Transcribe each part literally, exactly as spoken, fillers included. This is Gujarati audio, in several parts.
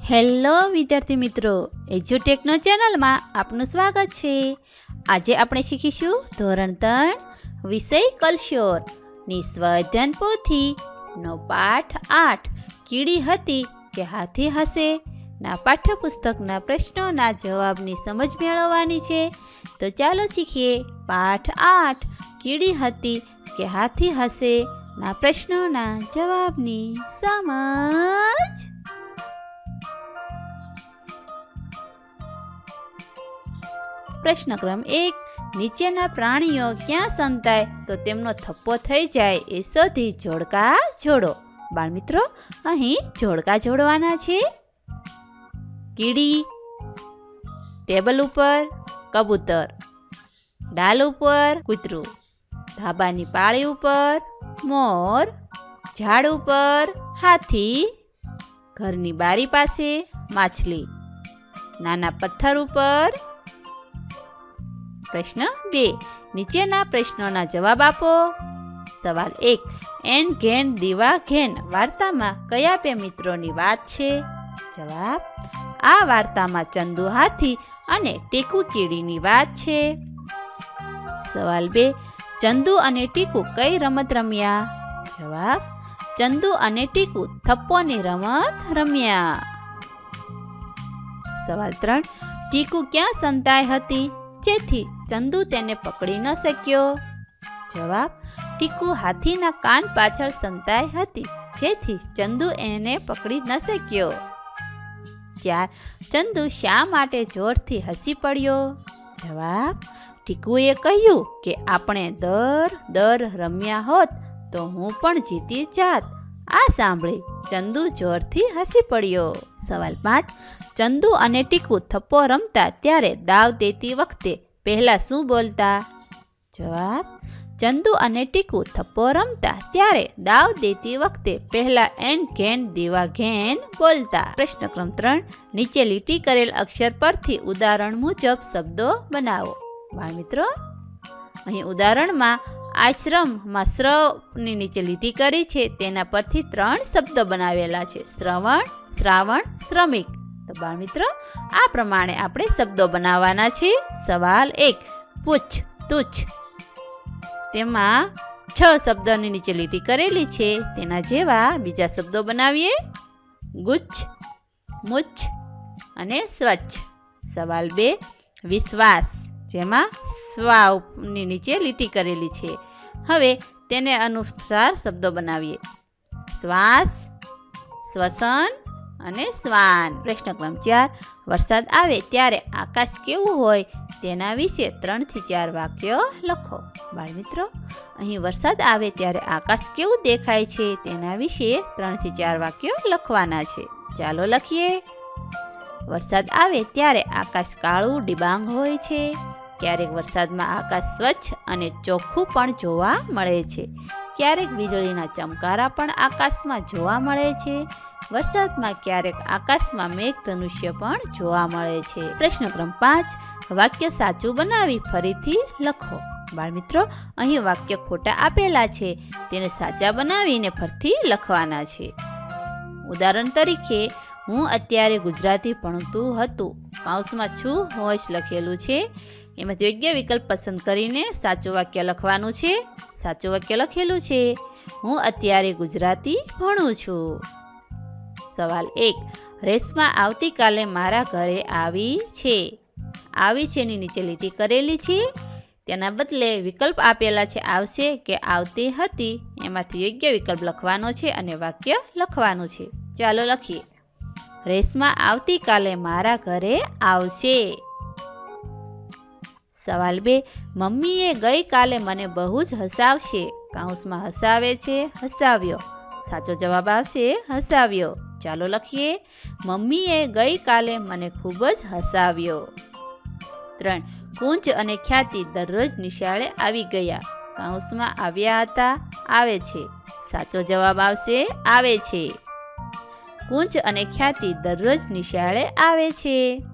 હેલો વિદ્યાર્થી મિત્રો, એજ્યુટેકનો ચેનલમાં આપનું સ્વાગત છે। આજે આપણે શીખીશું ધોરણ ત્રણ વિષય કલશોરની સ્વાધ્યાયન પોથીનો પાઠ આઠ કીડી હતી કે હાથી હશે ના પાઠ્યપુસ્તકના પ્રશ્નોના જવાબની સમજ મેળવવાની છે। તો ચાલો શીખીએ પાઠ આઠ કીડી હતી કે હાથી હશે ના પ્રશ્નોના જવાબની સમજ। પ્રશ્ન ક્રમ એક, નીચેના પ્રાણીઓ ક્યાં સંતાય તો તેમનો થપ્પો થઈ જાય એ શોધી જોડકા જોડો। બાળમિત્રો, અહીં જોડકા જોડવાના છે। કીડી, ટેબલ ઉપર કબૂતર, ડાલ ઉપર કૂતરું, ધાબાની પાળી ઉપર મોર, ઝાડ ઉપર હાથી, ઘરની બારી પાસે માછલી, નાના પથ્થર ઉપર। પ્રશ્ન બે, નીચેના પ્રશ્નોના જવાબ આપો। સવાલ એક, એન ઘેન દીવા ઘેન વાર્તામાં કયા બે મિત્રોની વાત છે? જવાબ, આ વાર્તામાં ચંદુ હાથી અને ટીકુ કીડીની વાત છે। સવાલ બે, ચંદુ અને ટીકુ કઈ રમત રમ્યા? જવાબ, ચંદુ અને ટીકુ થપ્પોની રમત રમ્યા। સવાલ ત્રણ, ટીકુ ક્યાં સંતાઈ હતી જેથી ચંદુ તેને પકડી ન શક્યો? જવાબ, ટીકુ હાથીના કાન પાછળ સંતાઈ હતી જેથી ચંદુ એને પકડી ન શક્યો। ચાર, ચંદુ શા માટે જોરથી હસી પડ્યો? જવાબ, ટીકુએ કહ્યું કે આપણે દર દર રમ્યા હોત તો હું પણ જીતી જાત। આ સાંભળી ચંદુ જોરથી હસી પડ્યો। સવાલ પાંચ, ચંદુ અને ટીકુ થપ્પો રમતા ત્યારે દાવ દેતી વખતે પહેલા શું બોલતા? જવાબ, ચંદુ અને ટીકુ થપ્પો રમતા ત્યારે દાવ દેતી વખતે પહેલા એન ઘેન દીવા ઘેન બોલતા। પ્રશ્ન ક્રમ ત્રણ, નીચે લીટી કરેલ અક્ષર પરથી ઉદાહરણ મુજબ શબ્દો બનાવો। બાળમિત્રો, અહીં ઉદાહરણમાં આશ્રમમાં શ્રવની નીચે લીટી કરી છે, તેના પરથી ત્રણ શબ્દો બનાવેલા છે, શ્રવણ, શ્રાવણ, શ્રમિક। તો બાળમિત્રો, આ પ્રમાણે આપણે શબ્દો બનાવવાના છે। સવાલ એક, પૂછ તુચ્છ, તેમાં છ શબ્દોની નીચે લીટી કરેલી છે, તેના જેવા બીજા શબ્દો બનાવીએ, ગુચ્છ, મુચ્છ અને સ્વચ્છ। સવાલ બે, વિશ્વાસ, જેમાં સ્વાની નીચે લીટી કરેલી છે, હવે તેને અનુસાર શબ્દો બનાવીએ, શ્વાસ, શ્વસન અને શ્વાન। પ્રશ્ન ક્રમ ચાર, વરસાદ આવે ત્યારે આકાશ કેવું હોય તેના વિશે ત્રણ થી ચાર વાક્યો લખો। બાળમિત્રો, અહીં વરસાદ આવે ત્યારે આકાશ કેવું દેખાય છે તેના વિશે ત્રણ થી ચાર વાક્યો લખવાના છે। ચાલો લખીએ। વરસાદ આવે ત્યારે આકાશ કાળું ડિબાંગ હોય છે। ક્યારેક વરસાદમાં આકાશ સ્વચ્છ અને ચોખ્ખું પણ જોવા મળે છે। ક્યારેક વીજળીના ચમકારા પણ આકાશમાં જોવા મળે છે। વરસાદમાં ક્યારેક આકાશમાં મેઘધનુષ્ય પણ જોવા મળે છે। પ્રશ્ન ક્રમ પાંચ, વાક્ય સાચું બનાવી ફરીથી લખો। બાળમિત્રો, અહીં વાક્ય ખોટા આપેલા છે, તેને સાચા બનાવીને ફરીથી લખવાના છે। ઉદાહરણ તરીકે, હું અત્યારે ગુજરાતી ભણતું હતું, કૌંસમાં છું હોશ લખેલું છે, એમાંથી યોગ્ય વિકલ્પ પસંદ કરીને સાચું વાક્ય લખવાનું છે। સાચું વાક્ય લખેલું છે, હું અત્યારે ગુજરાતી ભણું છું। સવાલ એક, રેશમા આવતીકાલે મારા ઘરે આવી છે। આવી છે ની નીચે લીટી કરેલી છે, તેના બદલે વિકલ્પ આપેલા છે, આવશે કે આવતી હતી, એમાંથી યોગ્ય વિકલ્પ લખવાનો છે અને વાક્ય લખવાનું છે। ચાલો લખીએ। રેશમા આવતીકાલે મારા ઘરે આવશે। સવાલ બે, મમ્મીએ ગઈકાલે મને બહુ જ હસાવશે, કૌંસમાં હસાવે છે, હસાવ્યો। સાચો જવાબ આવશે હસાવ્યો। ચાલો લખીએ। મમ્મીએ ગઈકાલે મને ખૂબ જ હસાવ્યો। ત્રણ, કુંજ અને ખ્યાતિ દરરોજ નિશાળે આવી ગયા, કૌંસમાં આવ્યા હતા, આવે છે। સાચો જવાબ આવશે આવે છે। કુંજ અને ખ્યાતિ દરરોજ નિશાળે આવે છે।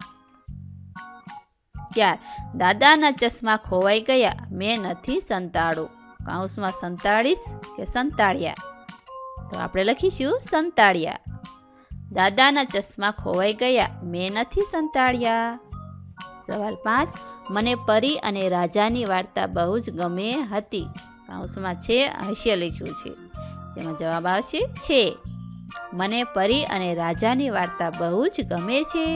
ચાર, દાદાના ચશ્મા ખોવાઈ ગયા, મેં નથી સંતાડો, કૌંસમાં સંતાડીશ કે સંતાડ્યા? તો આપણે લખીશું સંતાડ્યા। દાદાના ચશ્મા ખોવાઈ ગયા, મેં નથી સંતાડ્યા. સવાલ પાંચ. મને પરી અને રાજાની વાર્તા બહુ જ ગમે હતી. કૌંસમાં છે, હાસ્ય લખ્યું છે, જેમાં જવાબ આવશે છે. મને પરી અને રાજાની વાર્તા બહુ જ ગમે છે.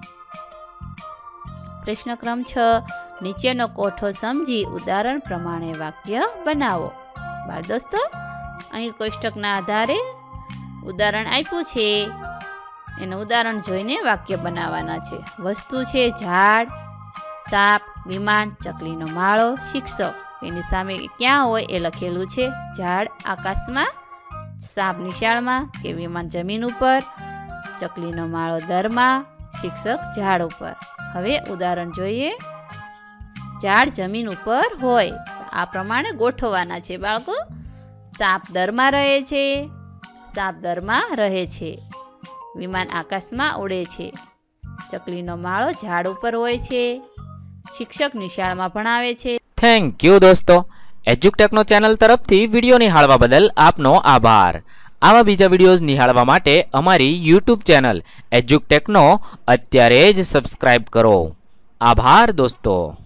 પ્રશ્ન ક્રમ છ. નીચેનો કોઠો સમજી ઉદાહરણ પ્રમાણે વાક્ય બનાવો. બાળ દોસ્તો, અહીં કોષ્ટકના આધારે ઉદાહરણ આપ્યું છે, એનું ઉદાહરણ જોઈને વાક્ય બનાવવાના છે. વસ્તુ છે ઝાડ, સાપ, વિમાન, ચકલીનો માળો, શિક્ષક. એની સામે ક્યાં હોય એ લખેલું છે. ઝાડ આકાશમાં, સાપ નિશાળમાં કે વિમાન જમીન ઉપર, ચકલીનો માળો દરમાં, શિક્ષક ઝાડ ઉપર. હવે ઉદાહરણ જોઈએ. ઝાડ જમીન ઉપર હોય, આ પ્રમાણે ગોઠવવાના છે બાળકો. સાપ દરમાં રહે છે, સાપ દરમાં રહે છે. વિમાન આકાશમાં ઉડે છે. ચકલીનો માળો ઝાડ ઉપર હોય છે. શિક્ષક નિશાળમાં ભણાવે છે. થેન્ક યુ દોસ્તો. એજ્યુકટેકનો ચેનલ તરફથી વિડીયો નિહાળવા બદલ આપનો આભાર. આવા બીજા વિડીયોઝ નિહાળવા માટે અમારી યુટ્યુબ ચેનલ એજ્યુકટેકનો અત્યારે જ સબસ્ક્રાઇબ કરો. આભાર દોસ્તો.